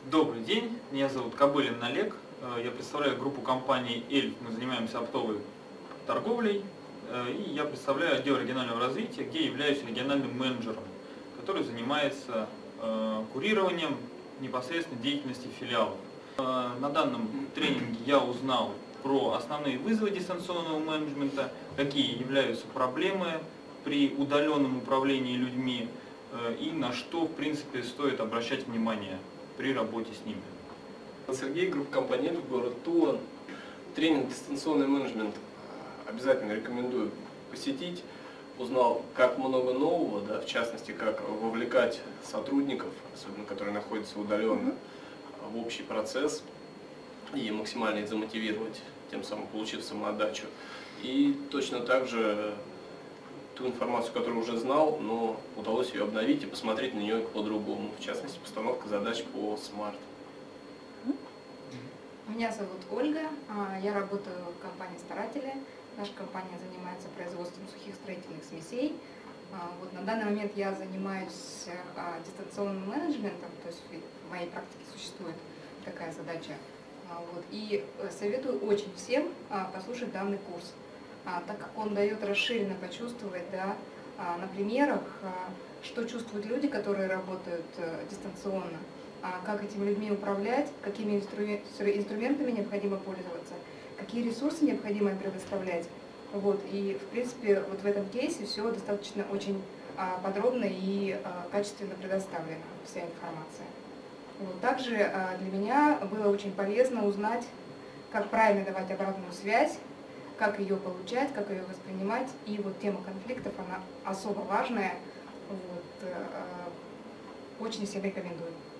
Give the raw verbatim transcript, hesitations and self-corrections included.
Добрый день, меня зовут Кобылин Олег, я представляю группу компаний «Эльф», мы занимаемся оптовой торговлей, и я представляю отдел регионального развития, где являюсь региональным менеджером, который занимается курированием непосредственно деятельности филиалов. На данном тренинге я узнал про основные вызовы дистанционного менеджмента, какие являются проблемы при удаленном управлении людьми и на что, в принципе, стоит обращать внимание при работе с ними. Сергей, группа компаний «Эльф», город Тула. Тренинг «Дистанционный менеджмент» обязательно рекомендую посетить. Узнал, как много нового, да, в частности, как вовлекать сотрудников, особенно которые находятся удаленно, в общий процесс и максимально их замотивировать, тем самым получив самоотдачу. И точно так же ту информацию, которую уже знал, но удалось ее обновить и посмотреть на нее по-другому, в частности, постановка задач по смарт. Меня зовут Ольга, я работаю в компании «Старатели». Наша компания занимается производством сухих строительных смесей. Вот на данный момент я занимаюсь дистанционным менеджментом, то есть в моей практике существует такая задача. Вот, и советую очень всем послушать данный курс, так как он дает расширенно почувствовать, да, на примерах, что чувствуют люди, которые работают дистанционно, как этими людьми управлять, какими инструментами необходимо пользоваться, какие ресурсы необходимо предоставлять. Вот, и, в принципе, вот в этом кейсе все достаточно очень подробно и качественно предоставлена вся информация. Вот, также для меня было очень полезно узнать, как правильно давать обратную связь, как ее получать, как ее воспринимать. И вот тема конфликтов, она особо важная. Вот, очень всем рекомендую.